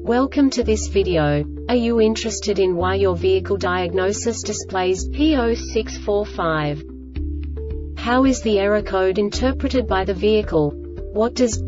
Welcome to this video. Are you interested in why your vehicle diagnosis displays P0645? How is the error code interpreted by the vehicle? What does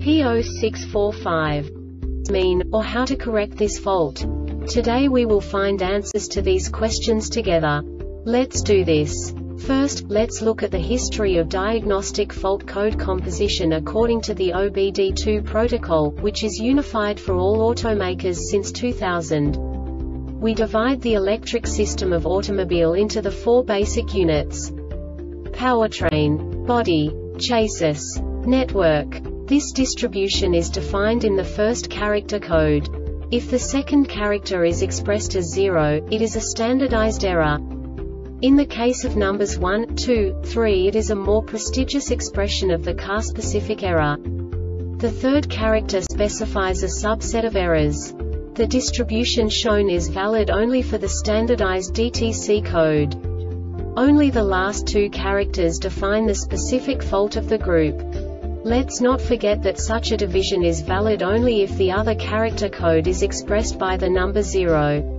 P0645 mean, or how to correct this fault? Today we will find answers to these questions together. Let's do this. First, let's look at the history of diagnostic fault code composition according to the OBD2 protocol, which is unified for all automakers since 2000. We divide the electric system of automobile into the four basic units: powertrain, body, chassis, network. This distribution is defined in the first character code. If the second character is expressed as 0, it is a standardized error. In the case of numbers 1, 2, 3, it is a more prestigious expression of the car-specific error. The third character specifies a subset of errors. The distribution shown is valid only for the standardized DTC code. Only the last two characters define the specific fault of the group. Let's not forget that such a division is valid only if the other character code is expressed by the number 0.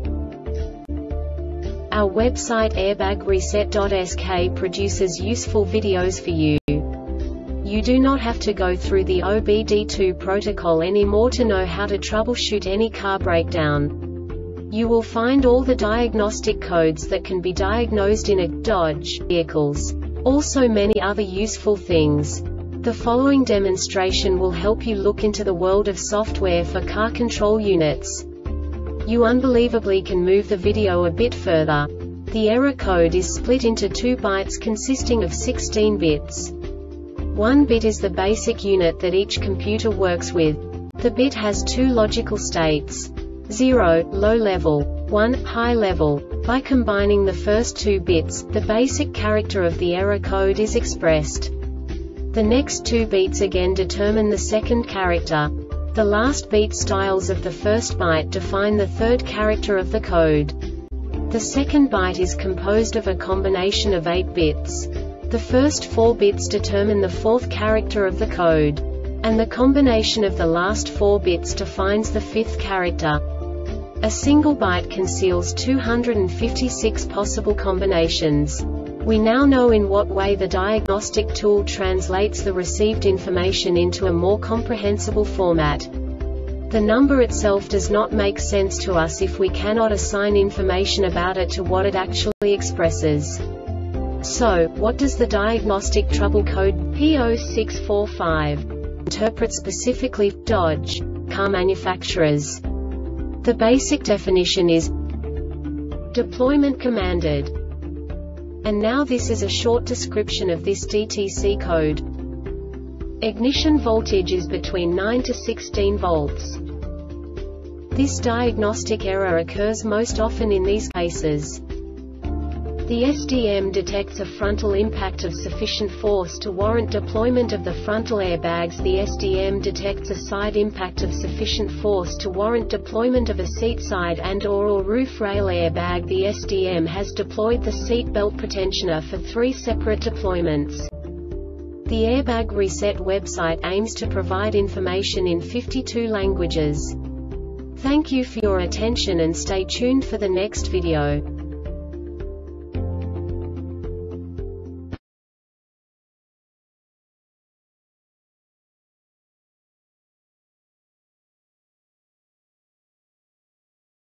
Our website airbagreset.sk produces useful videos for you. You do not have to go through the OBD2 protocol anymore to know how to troubleshoot any car breakdown. You will find all the diagnostic codes that can be diagnosed in a Dodge vehicles. Also many other useful things. The following demonstration will help you look into the world of software for car control units. You unbelievably can move the video a bit further. The error code is split into 2 bytes consisting of 16 bits. 1 bit is the basic unit that each computer works with. The bit has 2 logical states: 0, low level, 1, high level. By combining the first 2 bits, the basic character of the error code is expressed. The next 2 beats again determine the second character. The last beat styles of the first byte define the third character of the code. The second byte is composed of a combination of 8 bits. The first 4 bits determine the fourth character of the code. And the combination of the last 4 bits defines the fifth character. A single byte conceals 256 possible combinations. We now know in what way the diagnostic tool translates the received information into a more comprehensible format. The number itself does not make sense to us if we cannot assign information about it to what it actually expresses. So, what does the diagnostic trouble code P0645 interpret specifically for Dodge car manufacturers? The basic definition is deployment commanded. And now this is a short description of this DTC code. Ignition voltage is between 9 to 16 volts. This diagnostic error occurs most often in these cases. The SDM detects a frontal impact of sufficient force to warrant deployment of the frontal airbags. The SDM detects a side impact of sufficient force to warrant deployment of a seat side and/or roof rail airbag. The SDM has deployed the seat belt pretensioner for 3 separate deployments. The Airbag Reset website aims to provide information in 52 languages. Thank you for your attention and stay tuned for the next video.